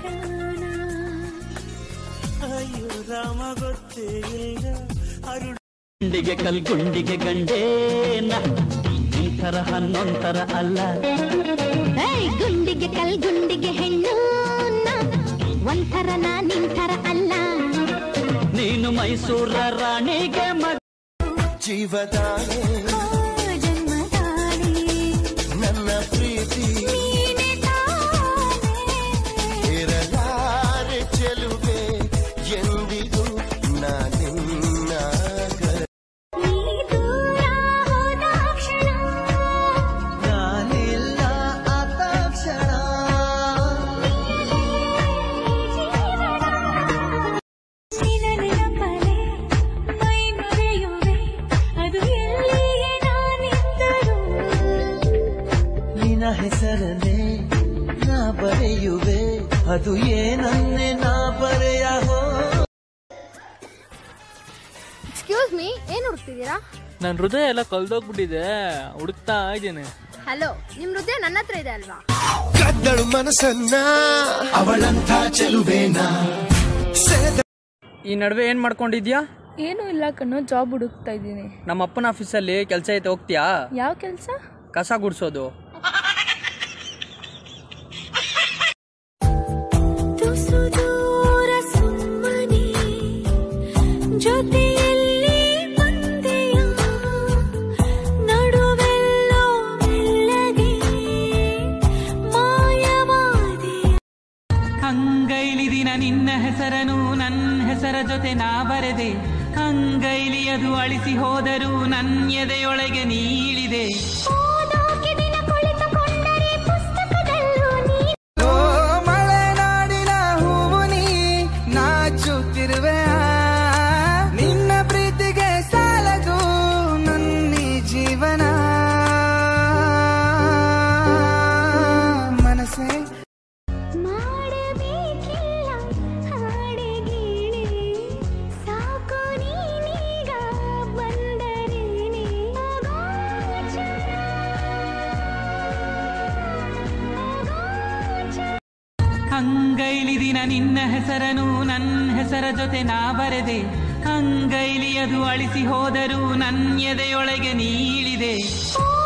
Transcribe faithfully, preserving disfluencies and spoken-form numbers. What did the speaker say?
ಅಯ್ಯೋ ರಾಮ ಗೊತ್ತೇ ಇಲ್ಲ ಅರುಣ ಗುಂಡಿಗೆ ಕಲ್ಗುಂಡಿಗೆ ಗಂಡೇನ ನಿಂತರ ಹನ್ನೊಂತರ ಅಲ್ಲ ಗುಂಡಿಗೆ ಕಲ್ಗುಂಡಿಗೆ ಹೆಣ್ಣು ಒಂಥರ ನಾ ನಿಂತರ ಅಲ್ಲ ನೀನು ಮೈಸೂರ ರಾಣಿಗೆ ಮಗ ಜೀವದಾಳೆ ಜನ್ಮದಾಳಿ ನನ್ನ ಪ್ರೀತಿ ಇರಲಾರೆ ಚೆಲುವೆ ಎಂದಿಗೂ ನಾನಿನ್ನ ನಾನಿಲ್ಲ ಆತಾಕ್ಷಣ ನಿನ್ನ ಹೆಸರನ್ನೇ ನಾ ಬರೆಯುವೆ ಅದು ಏನನ್ನೇ ನಾ ಬರೆಯಹೋ. ಎಕ್ಸ್ಕ್ಯೂಸ್ ಮೀ, ಏನ್ ಹುಡುಕ್ತಿದ್ದೀರಾ? ನನ್ನ ಹೃದಯ ಎಲ್ಲ ಕಲ್ದೋಗ್ಬಿಟ್ಟಿದೆ, ಹುಡುಕ್ತಾ ಇದ್ದೇನೆ. ಹಲೋ, ನಿಮ್ ಹೃದಯ ನನ್ನ ಹತ್ರ ಇದೆ ಅಲ್ವಾ? ಕದ್ದಳು ಮನಸ್ಸನ್ನ ಅವಳಂತ ಚೆಲುವೇನಾ. ಈ ನಡುವೆ ಏನ್ ಮಾಡ್ಕೊಂಡಿದ್ಯಾ? ಏನು ಇಲ್ಲ ಕಣ್ಣು, ಜಾಬ್ ಹುಡುಕ್ತಾ ಇದ್ದೀನಿ. ನಮ್ಮ ಅಪ್ಪನ ಆಫೀಸಲ್ಲಿ ಕೆಲಸ ಐತೆ, ಹೋಗ್ತೀಯಾ? ಯಾವ ಕೆಲಸ? ಕಸ ಗುಡ್ಸೋದು. ಅಂಗೈಲಿ ದಿನ ನಿನ್ನ ಹೆಸರನು ನನ್ನ ಹೆಸರ ಜೊತೆ ನಾ ಬರೆದೆ, ಅಂಗೈಲಿಯದು ಅಳಿಸಿ ಹೋದರೂ ನನ್ನ ಎದೆಯೊಳಗೆ ನೀಳಿದೆ. ಮಲೆನಾಡಿನ ಹೂವು ನೀ ನಾಚುತ್ತಿರುವೆ, ನಿನ್ನ ಪ್ರೀತಿಗೆ ಸಾಲದು ನನ್ನ ಜೀವನ. ಮನಸ್ಸೇ ಅಂಗೈಲಿ ದಿನ ನಿನ್ನ ಹೆಸರನು ನನ್ನ ಹೆಸರ ಜೊತೆ ನಾ ಬರೆದೆ, ಅಂಗೈಲಿಯದು ಅಳಿಸಿ ಹೋದರೂ ನನ್ನ ಎದೆಯೊಳಗೆ ನೀಳಿದೆ.